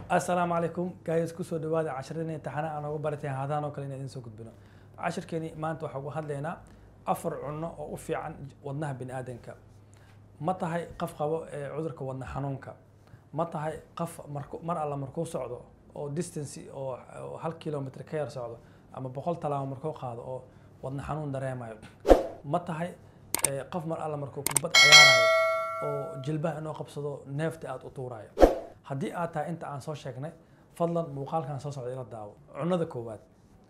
السلام عليكم جايز كسو دوادا عشرين امتحانا أنا وبرتي هذا نوكل إن إنسو قدبنا عشر كني ما أنتوا حقو هذلنا أفر عنا وفي عن ودنها بين آدنك متى هاي قف قبو عذرك ودنا حنونك متى هاي قف مرة على مركو صعده أو ديستنسي أو هل كيلومتر كير صعده أما بقول طلع مركو هذا أو ودنا حنون دريمة متى هاي قف مرة على مركو كبت عياره أو جلبه إنه قبصده نفط أطوراي haddii aad tahay inta aan soo sheegnay fadlan muuqaalkan soo socda ila daawo cunada koowaad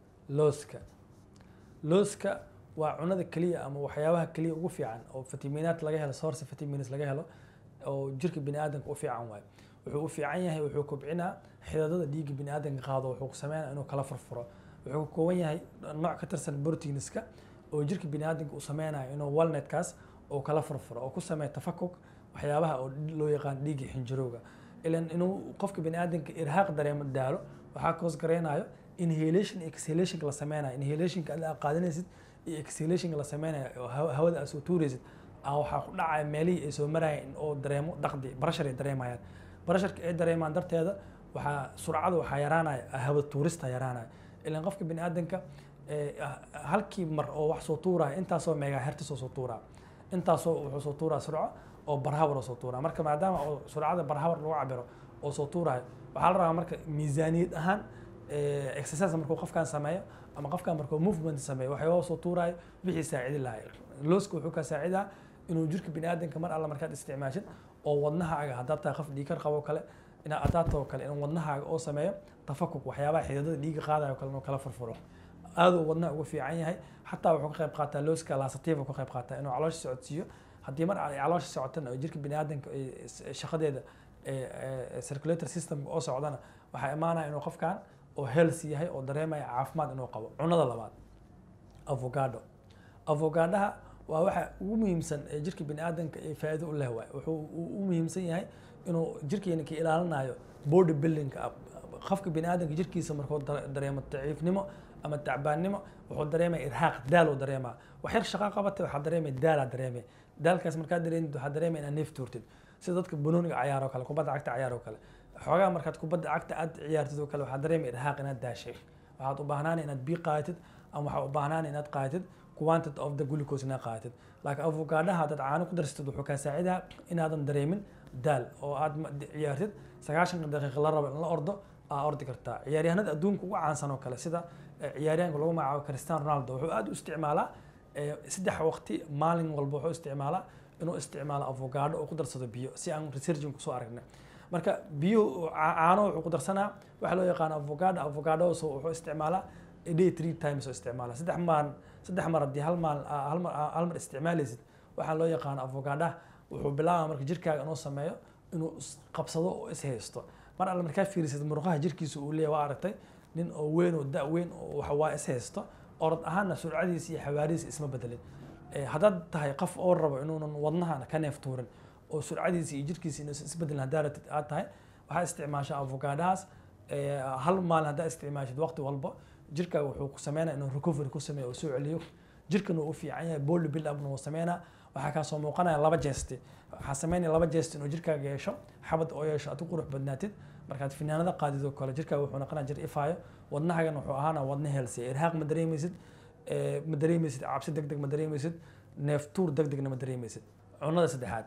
looska waa cunada kaliya ama waxyaabaha kaliya ugu fiican oo fitamiinaad laga helo source vitamins laga helo oo jirka bini'aadamka u fiican waay wuxuu u fiican yahay wuxuu kobcinaa xididada dhiigga bini'aadamka qaado wuxuu ku sameeyaa inuu kala furfuro wuxuu ka kooban yahay nooc ka tirsan proteinska oo jirka bini'aadamka uu sameynayo inuu walnutkaas oo kala furfuro oo ku sameeyo tafakuk waxyaabaha oo loo yaqaan dhiigga xinjirowga إلى إنه قفك بني آدم إرهاق دريم الدارو وحاكوس قرينايو inhalation exhalation كلا سمينا inhalation كلا قادني زد exhalation كلا سمينا هواء أسوتوري زد أو حقنا عملي إسو مراين أو دريمو دقدي برشر دريم هاي برشر دريم عن درت هذا سرعة وحيرانا هواء التورست هيرانا إلى قفك بني آدم ك هل كي مر أو وح صوتورة أنت صو ميجا هرتز صوتورة أنت صو صوتورة سرعة oo barhawar soo tuura marka maadaama oo surcada barhawar lagu cabiro oo soo tuurayo waxa la rabaa marka miisaaniyad ahaan exercise markuu qofkan sameeyo ama qofkan markuu movement sameeyo waxa soo tuurayo wixii saacidin lahayd looska wuxuu ka saacidaa inuu jirka bini'aadamka mar alla markaad isticmaashid oo wadnahaaga haddaad tahay qof dhiig qabo kale ina ataato kale in wadnahaaga oo sameeyo tafakuk waxyaabaha xididada dhiigga qaadayo kale inuu kala furfuro aad uu wadnaha ugu fiican yahay xataa wuxuu ka qayb qaataa looska laasatiifa ka qayb qaataa inuu caloosha socodsiiyo haddii mar ay caloosha socotana oo jirka bini'aadamka shaqadeeda circulatory system oo socdana waxaa imaanaya inuu qofkan oo healthy yahay oo dareemaya caafimaad inuu qabo cunada labaad avocadoha waa waxa ugu muhiimsan ee jirka bini'aadamka ee faa'iido u leh waay wuxuu u muhiimsan yahay inuu jirkeena ka ilaalinayo body building qofka bini'aadamka jirkiisa markuu dareemo daciifnimo ama tacbaannimo wuxuu dareemaya irhaaq daal uu dareemaa wax yar shaqo qabatay waxaa dareemaya daal dareemaya daalkaas markaad dareentid waxaad dareemaya inaad neef tuurtid sida dadka banooniga ciyaar oo kale kubadda cagta ciyaar oo kale xoogaa markaad kubadda cagta aad ciyaartid oo kale waxaad dareemaya irhaaq inaad daashay waxaad u baahnaan inaad biyo qaadatid ama waxaad u baahnaan inaad qaadatid quantity of the glucose inaad qaadatid laakiin avocadoha haddaad caano ku darsatid wuxuu kaa saacidaa inaadan dareemin daal oo aad ciyaartid 90 daqiiqo la rabo in la ordo aa ordi kartaa ciyaaryahanada adduunka ugu caansan oo kale sida ciyaaryahanka lagu magacaabo Cristiano Ronaldo wuxuu aad u isticmaalaa saddex waqti maalin walba wuxuu isticmaalaa inuu isticmaalo avocado oo ku darsado biyo si aan researching ku soo aragnay marka biyo caano wuxuu ku darsanaa waxa loo yaqaan avocado wuxuu isticmaalaa a day 3 times oo isticmaala saddex mar haddii hal mar isticmaalaysid waxa loo yaqaan avocado wuxuu bilaabaa marka jirkaaga inuu sameeyo inuu qabsado oo is haysto mar alla markaa fiirisid muruqaha jirkiisa uu leeyahay waa aragtay nin oo weyn oo da weyn oo waxa waa is haysto orod ahaana surcadiisa iyo xawaarihiisa isma bedelin haddaad tahay qof oo rabo inuunan wadnahana ka neef tuurin oo surcadiisa iyo jirkiisa inuu isbedelin haddaad aad tahay waxaa isticmaashaa avocadohaas hal maalin haddaad isticmaashid waqti walba jirkaaga wuxuu ku sameynaa inuu recovery ku sameeyo oo soo celiyo jirkana uu u fiican yahay body build up uu sameynaa waxaa kaa soo muuqanaya laba jeest waxaa sameynaya laba jeest inuu jirkaaga yeesho xabad oo yeesho aad ku qurux badnaatid markaad finaanada qaadid oo kale jirkaaga wuxuu noqonaa jir ifaayo wadnahagana wuxuu ahaana wadna healthy irhaaq ma dareemaysid cabsi degdeg ma dareemaysid neef tuur degdegna ma dareemaysid cunada saddexaad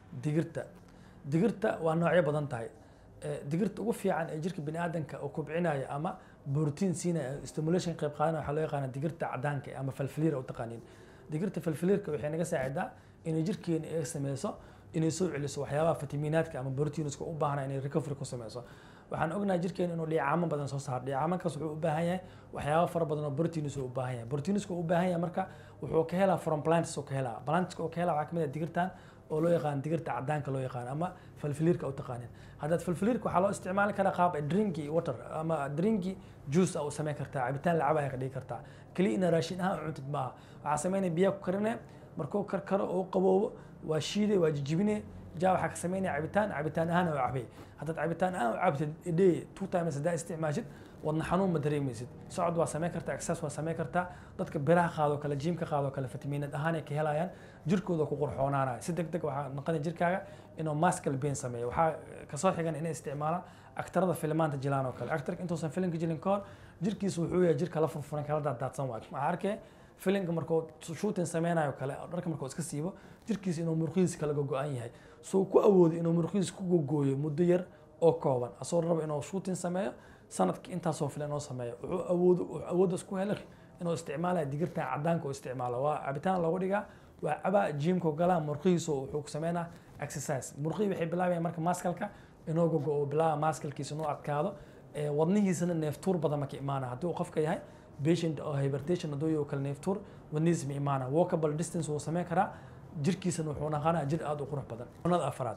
digirta waa noocyo badan tahay digirta ugu fiican ee jirka bini'aadamka oo kobcinaya ama protein siinaya stimulation qayb qaadanaya waxaa loo yaqaanaa digirta cadaanka ama falfiliir oo taqaaniin digirta falfiliirka waxay naga saacidaa inay jirkeena ay sameyso inay soo celiso waxyaabaha fitamiinaadka ama proteinska u baahan inay recovery ku sameyso waxaan ognahay jirkeena inuu dhicaamo badan soo saaro dhicaamankaas wuxuu u baahan yahay waxyaabo fara badan oo proteins u baahan yahay proteinska u baahan yahay marka wuxuu ka helaa from plants oo ka helaa plants oo ka helaa waxa kamid ah digirtan oo loo yaqaan digirta cadaanka loo yaqaan ama falfiliirka u taqaaneen haddaad falfiliirka waxaa loo isticmaali karaa qaab drinki water ama drinki juice oo sameyn kartaa cabitaan la cabaya ka dhigi kartaa kaliya ina raashin ahaan cuntid maaha waxaa sameynaya biyo ku karinaya markuu karkaro oo qaboobo waa shiiday waa jijibinay jaa waxaa ka sameynaya cabitaan ahaan oo cabay haddaad cabitaan ahaan u cabtid day 2 times haddaa isticmaashid wadna xanuun ma dareemaysid socod waa sameyn kartaa exercise waa sameyn kartaa dadka biraha qaado kale jiimka qaado kale fitamiinad ahaan ay ka helayaan jirkooda ku qurxoonaanaya si degdeg waxaa noqonaya jirkaaga inuu muscle pain sameeyo waxaa kasoo xigan inay isticmaalaan aktarada filmaanta jilaan oo kale aktarka intuusan filimka jilin ka hor jirkiisu wuxuu yahay jirka la furfuran kala daadsan waay waxaa arkay filimka markuu shooting sameynayo kale dharka markuu iska siibo jirkiisa inuu muruqiisa kala go'an yahay soo ku awoodo inuu muruqiisa ku gogooyo muddo yar oo kooban asoo rabo inuu shooting sameeyo sanadkii intaasoo filan oo sameeyo wuxuu awood isku helay inuu isticmaalayo digirta cadaanka oo isticmaalo waa cabitaan lagu dhigaa waa caba gymka galaa muruqiisa wuxuu ku sameynaa exercise muruqii waxay bilaabayaan marka maskalka inuu gogo oo bilaaba maskalkiisa inuu adkaado wadnihiisana neeftuur badan ma ka imaana haddii uu qofka yahay patient oo hypertension hadduu yahay kala neeftuur wadnihiisa ma imaana walkable distance wuu sameyn karaa jirkiisana wuxuu naqanaa jir aad u qurux badan cunada afraad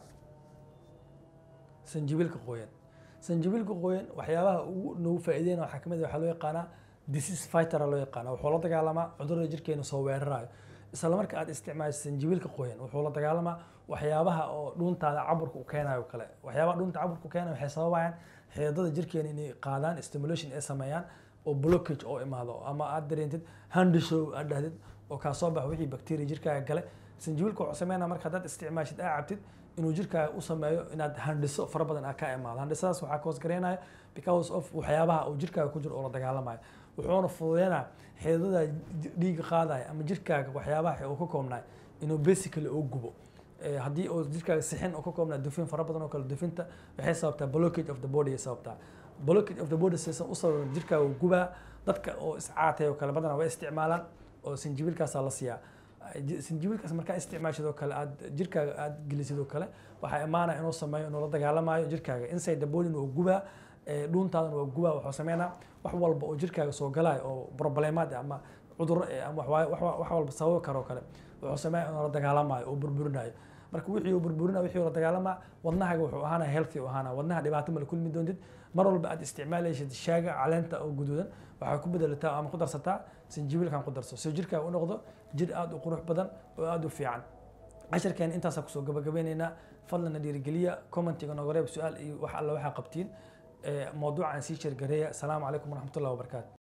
sanjibiilka qoyan sanjibiilka qoyan waxyaabaha ugu nagu faa'iideynaya waxaa kamid ah waxaa loo yaqaanaa disease fighter loo yaqaana wuxuu la dagaalamaa cudurada jirkeena soo weerarayo isla marka aad isticmaasho sanjibiilka qoyan wuxuu la dagaalamaa waxyaabaha oo dhuuntaada caburka u keenayo kale waxyaabaha dhuunta caburka u keenayo waxay sababayaan xididada jirkeena inay qaadaan stimulation ay sameeyaan oo blockage oo imaado ama aad dareentid handishow aad dhahdid oo kaa soo baxa wixii bacteria jirkaaga gale sanjibiilka wuxuu sameynaa marka haddaad isticmaashid aa cabtid inuu jirkaaga u sameeyo inaad handhiso fara badan aa ka imaado handhisadaas waxaa koos gareenaya because of waxyaabaha uu jirkaaga ku jiro oo la dagaalamayo wuxuuna fududeynaa xididada dhiiga qaadaya ama jirkaaga waxyaabaha uu ka koobnaay inuu basically uu gubo haddii uu jirkaaga sixin uu ka koobnaa dufin fara badan oo kale dufinta waxay sababtaa blockage of the body ay sababtaa blockage of the body sisan u sababa jirkaaga uu gubaa dadka oo iscaatay oo kale badanaa way isticmaalaan oo sanjibiilkaasaa la siiyaa sanjibiilkaas markaa isticmaashid oo kale aad jirkaaga aad gelisid oo kale waxaa imaanaya inuu sameeyo inuu la dagaalamayo jirkaaga inside the body inuu gubaa dhuuntaadan waa gubaa wuxuu sameynaa wax walba oo jirkaaga soo galaayo oo problemaad ama cudurro ama wax walba sababi karo kale wuxuu sameeyaa inuu la dagaalamayo oo burburinayo marka wixii uu burburinayo wixii uu la dagaalamaa wadnahaaga wuxuu ahaanaya healthy u ahaanaya wadnaha dhibaato ma la kulmi doontid mar walba aad isticmaalaysid shaaga caleenta oo guduudan waxaa ku bedelataa ama ku darsataa sanjibiilkan ku darso si jirkaaga u noqdo jir aad u qurux badan oo aad u fiican casharkeen intaasaan kusoo gabagabeynaynaa fadlana dhiirigeliya commentiga nooga reeb su-aal iyo wax alla waxaa qabtiin موضوع عن سيشر قرية السلام عليكم ورحمة الله وبركاته